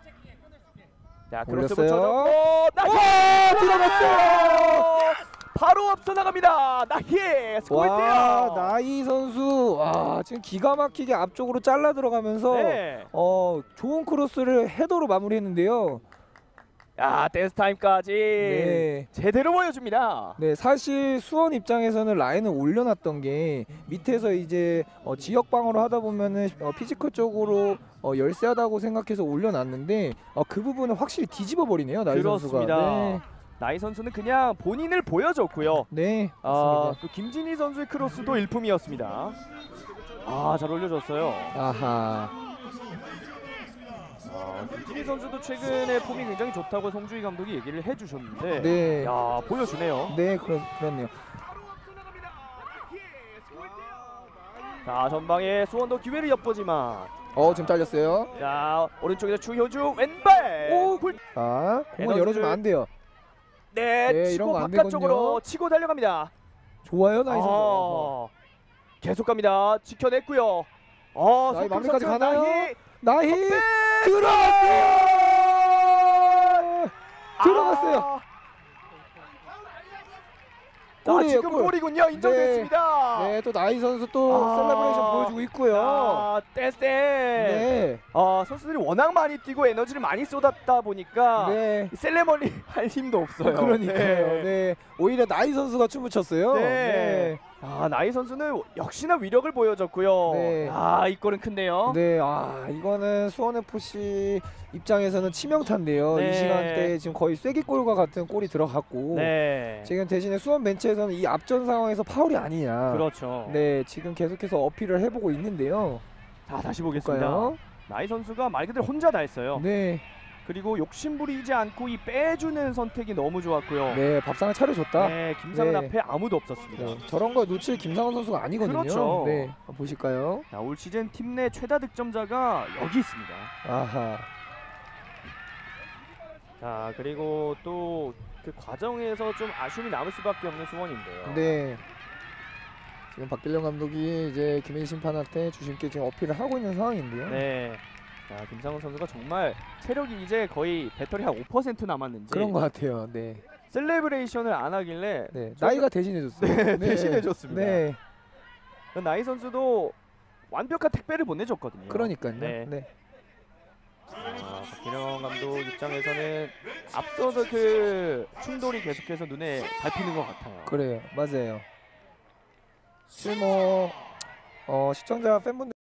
자, 크로스 올렸어요. 붙여줬고 와, 들어갔어요. 바로 앞서 나갑니다. 나희 스코어인데요. 와, 나이 선수 지금 기가 막히게 앞쪽으로 잘라 들어가면서 네. 좋은 크로스를 헤더로 마무리했는데요. 야, 댄스 타임까지 네. 제대로 보여줍니다. 네, 사실 수원 입장에서는 라인을 올려놨던 게 밑에서 이제 지역 방어를 하다 보면은 피지컬 쪽으로 열세하다고 생각해서 올려놨는데 그 부분을 확실히 뒤집어 버리네요, 나이 그렇습니다. 선수가. 네. 나이 선수는 그냥 본인을 보여줬고요. 네, 맞습니다. 또 김진희 선수의 크로스도 일품이었습니다. 잘 올려줬어요. 아하. 김진희 선수도 최근에 폼이 굉장히 좋다고 송주희 감독이 얘기를 해주셨는데, 네. 야, 보여주네요. 네, 그렇네요. 자, 전방에 수원도 기회를 엿보지만, 지금 잘렸어요. 자, 오른쪽에서 추효주 왼발. 오, 골. 자, 공을 에너지를- 열어주면 안 돼요. 네, 네, 치고 이런 거안 바깥쪽으로 되거든요. 치고 달려갑니다. 좋아요, 나이 선수. 계속 갑니다. 지켜냈고요. 나이 마무리까지 선수 가나요? 나희. 나이 들어갔어요. 들어갔어요. 골이에요, 지금 골. 골이군요. 인정됐습니다. 네, 또 나이 선수 또 셀레브레이션 보여주고 있고요. 댄스. 네, 선수들이 워낙 많이 뛰고 에너지를 많이 쏟았다 보니까 네. 셀레머니 할 힘도 없어요. 그러니까요. 네, 오히려 나이 선수가 춤을 췄어요. 네. 나이 선수는 역시나 위력을 보여줬고요. 네. 이 골은 큰데요. 네, 이거는 수원 FC 입장에서는 치명타인데요. 네. 이 시간대에 지금 거의 쐐기골과 같은 골이 들어갔고, 네. 지금 대신에 수원 벤치에서는 이 앞전 상황에서 파울이 아니냐. 그렇죠. 네, 지금 계속해서 어필을 해보고 있는데요. 자, 다시 보겠습니다. 볼까요? 나이 선수가 말 그대로 혼자 다 했어요. 네, 그리고 욕심부리지 않고 이 빼주는 선택이 너무 좋았고요. 네, 밥상을 차려줬다. 네, 김상은 네. 앞에 아무도 없었습니다. 네, 저런 거 놓칠 김상원 선수가 아니거든요. 그렇죠. 네, 한번 보실까요? 자, 올 시즌 팀 내 최다 득점자가 여기 있습니다. 아하. 자, 그리고 또 그 과정에서 좀 아쉬움이 남을 수밖에 없는 수원인데요. 네. 지금 박길영 감독이 이제 김혜진 심판한테 주심께 지금 어필을 하고 있는 상황인데요. 네. 자, 김상훈 선수가 정말 체력이 이제 거의 배터리 한 5% 남았는지 그런 것 같아요. 네. 셀레브레이션을 안 하길래 네. 나이가 대신해줬어요. 네, 대신해줬습니다. 네. 나이 선수도 완벽한 택배를 보내줬거든요. 그러니까요. 네. 네. 박기령 감독 입장에서는 앞서서 그 충돌이 계속해서 눈에 밟히는 것 같아요. 그래요. 맞아요. 지금 시청자 팬분들